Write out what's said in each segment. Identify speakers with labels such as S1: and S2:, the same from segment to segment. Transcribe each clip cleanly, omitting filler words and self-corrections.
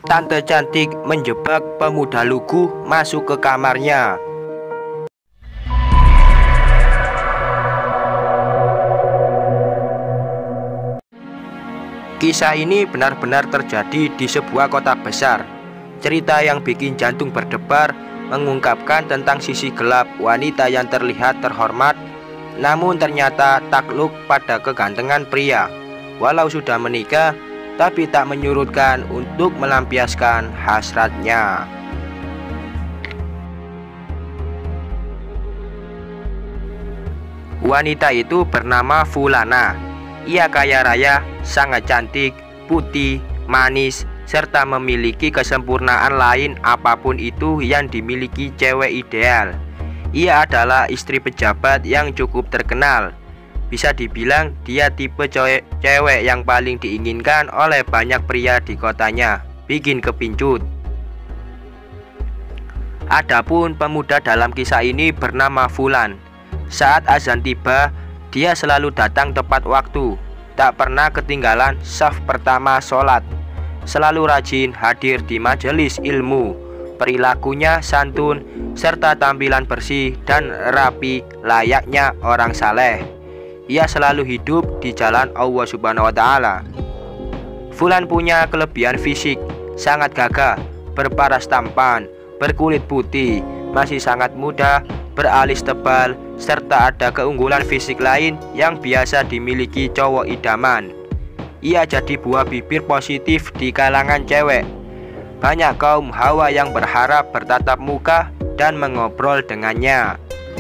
S1: Tante cantik menjebak pemuda lugu masuk ke kamarnya. Kisah ini benar-benar terjadi di sebuah kota besar. Cerita yang bikin jantung berdebar mengungkapkan tentang sisi gelap wanita yang terlihat terhormat, namun ternyata takluk pada kegantengan pria. Walau sudah menikah, tapi tak menyurutkan untuk melampiaskan hasratnya. Wanita itu bernama Fulana. Ia kaya raya, sangat cantik, putih, manis, serta memiliki kesempurnaan lain apapun itu yang dimiliki cewek ideal. Ia adalah istri pejabat yang cukup terkenal. Bisa dibilang dia tipe cewek yang paling diinginkan oleh banyak pria di kotanya, bikin kepincut. Adapun pemuda dalam kisah ini bernama Fulan. Saat azan tiba, dia selalu datang tepat waktu, tak pernah ketinggalan saf pertama sholat, selalu rajin hadir di majelis ilmu, perilakunya santun, serta tampilan bersih dan rapi layaknya orang saleh. Ia selalu hidup di jalan Allah Subhanahu wa Ta'ala. Fulan punya kelebihan fisik, sangat gagah, berparas tampan, berkulit putih, masih sangat muda, beralis tebal, serta ada keunggulan fisik lain yang biasa dimiliki cowok idaman. Ia jadi buah bibir positif di kalangan cewek. Banyak kaum hawa yang berharap bertatap muka dan mengobrol dengannya.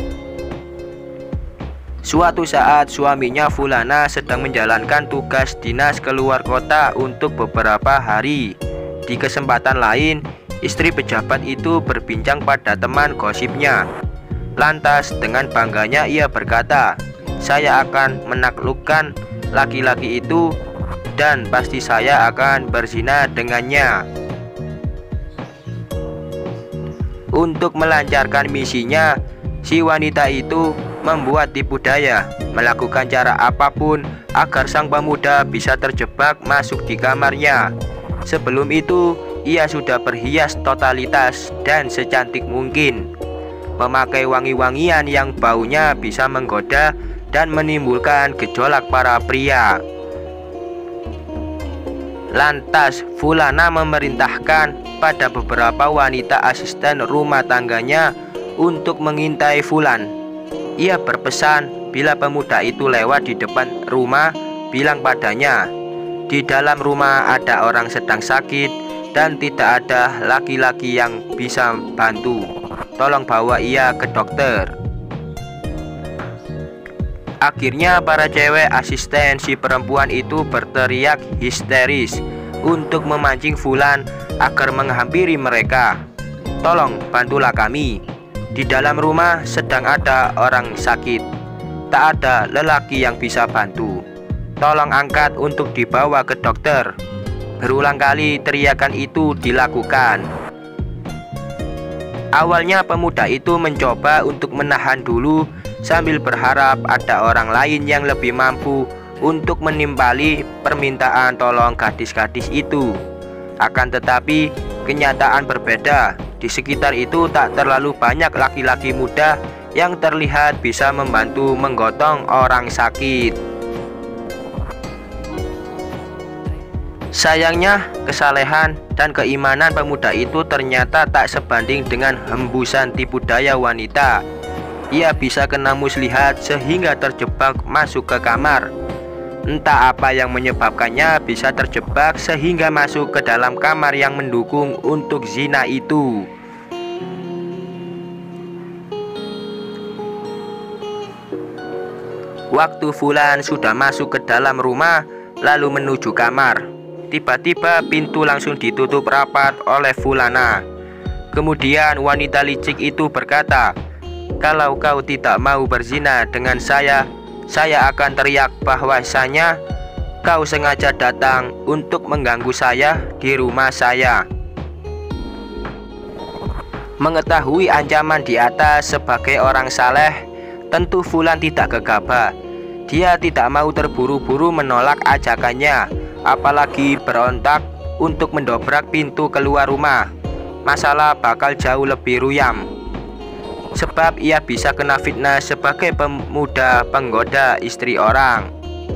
S1: Suatu saat suaminya Fulana sedang menjalankan tugas dinas keluar kota untuk beberapa hari. Di kesempatan lain, istri pejabat itu berbincang pada teman gosipnya. Lantas dengan bangganya ia berkata, "Saya akan menaklukkan laki-laki itu dan pasti saya akan berzina dengannya." Untuk melancarkan misinya, si wanita itu membuat tipu daya, melakukan cara apapun agar sang pemuda bisa terjebak masuk di kamarnya. Sebelum itu, ia sudah berhias totalitas dan secantik mungkin, memakai wangi-wangian yang baunya bisa menggoda dan menimbulkan gejolak para pria. Lantas Fulana memerintahkan pada beberapa wanita asisten rumah tangganya untuk mengintai Fulan. Ia berpesan bila pemuda itu lewat di depan rumah, bilang padanya, "Di dalam rumah ada orang sedang sakit dan tidak ada laki-laki yang bisa bantu. Tolong bawa ia ke dokter." Akhirnya para cewek asisten si perempuan itu berteriak histeris untuk memancing Fulan agar menghampiri mereka. "Tolong bantulah kami. Di dalam rumah sedang ada orang sakit. Tak ada lelaki yang bisa bantu. Tolong angkat untuk dibawa ke dokter." Berulang kali teriakan itu dilakukan. Awalnya pemuda itu mencoba untuk menahan dulu sambil berharap ada orang lain yang lebih mampu untuk menimpali permintaan tolong gadis-gadis itu. Akan tetapi kenyataan berbeda. Di sekitar itu tak terlalu banyak laki-laki muda yang terlihat bisa membantu menggotong orang sakit. Sayangnya, kesalehan dan keimanan pemuda itu ternyata tak sebanding dengan hembusan tipu daya wanita. Ia bisa kena muslihat sehingga terjebak masuk ke kamar. Entah apa yang menyebabkannya bisa terjebak sehingga masuk ke dalam kamar yang mendukung untuk zina itu. Waktu Fulan sudah masuk ke dalam rumah lalu menuju kamar, tiba-tiba pintu langsung ditutup rapat oleh Fulana. Kemudian wanita licik itu berkata, "Kalau kau tidak mau berzina dengan saya akan teriak bahwasanya kau sengaja datang untuk mengganggu saya di rumah saya." Mengetahui ancaman di atas sebagai orang saleh, tentu Fulan tidak gegabah. Dia tidak mau terburu-buru menolak ajakannya, apalagi berontak untuk mendobrak pintu keluar rumah, masalah bakal jauh lebih ruyam. Sebab ia bisa kena fitnah sebagai pemuda penggoda istri orang.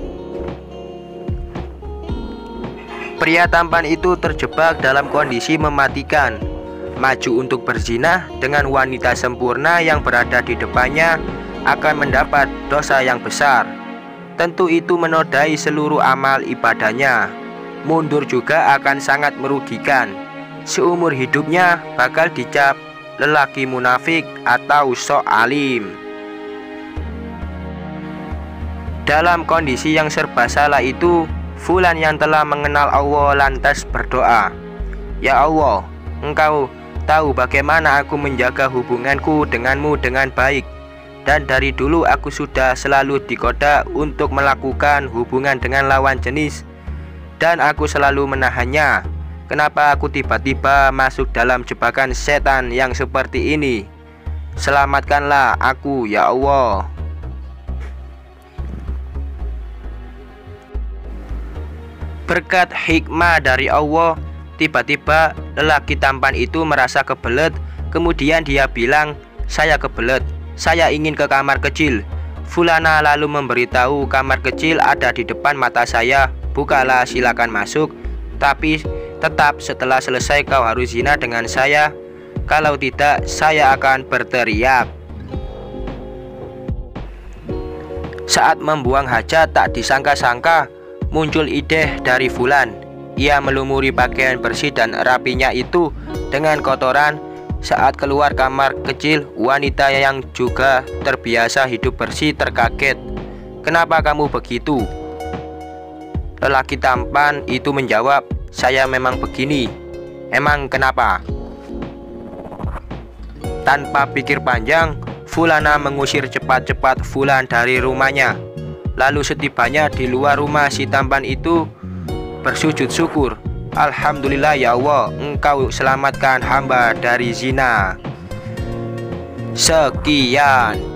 S1: Pria tampan itu terjebak dalam kondisi mematikan. Maju untuk berzina dengan wanita sempurna yang berada di depannya akan mendapat dosa yang besar. Tentu itu menodai seluruh amal ibadahnya. Mundur juga akan sangat merugikan. Seumur hidupnya bakal dicap lelaki munafik atau sok alim. Dalam kondisi yang serba salah itu, Fulan yang telah mengenal Allah lantas berdoa, "Ya Allah, Engkau tahu bagaimana aku menjaga hubunganku denganmu dengan baik. Dan dari dulu aku sudah selalu digoda untuk melakukan hubungan dengan lawan jenis, dan aku selalu menahannya. Kenapa aku tiba-tiba masuk dalam jebakan setan yang seperti ini? Selamatkanlah aku, ya Allah." Berkat hikmah dari Allah, tiba-tiba lelaki tampan itu merasa kebelet. Kemudian dia bilang, "Saya kebelet, saya ingin ke kamar kecil." Fulana lalu memberitahu, "Kamar kecil ada di depan mata saya, bukalah, silakan masuk. Tapi tetap setelah selesai kau harus zina dengan saya. Kalau tidak, saya akan berteriak." Saat membuang hajat, tak disangka-sangka muncul ide dari Fulan. Ia melumuri pakaian bersih dan rapinya itu dengan kotoran. Saat keluar kamar kecil, wanita yang juga terbiasa hidup bersih terkaget. "Kenapa kamu begitu?" Lelaki tampan itu menjawab, "Saya memang begini." "Emang kenapa?" Tanpa pikir panjang, Fulana mengusir cepat-cepat Fulan dari rumahnya. Lalu setibanya di luar rumah, si tampan itu bersujud syukur, "Alhamdulillah ya Allah, Engkau selamatkan hamba dari zina." Sekian.